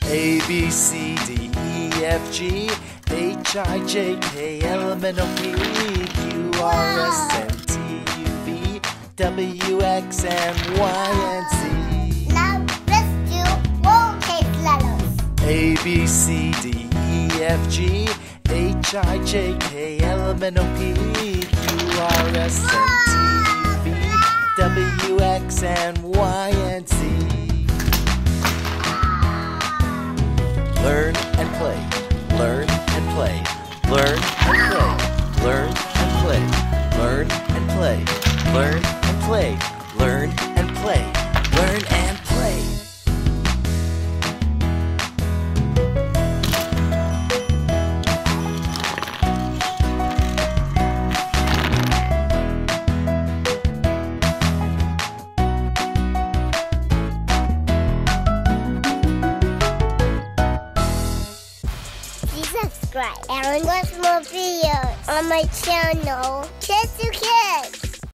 A, B, C, D, E, F, G, H, I, J, K, L, M, N, O, P, Q, R, S, T, U, V, W, X, and Y, and Z. Now let's do lowercase letters. A, B, C, D, E, F, G, H, I, J, K, L, M, N, O, P, Q, R, S, T, U, V, W, X, and Y, and Z. Learn and play, learn and play, learn and play, learn and play, learn and play, learn and play, learn and play, learn and play. Subscribe and watch more videos on my channel, Kids to Kids.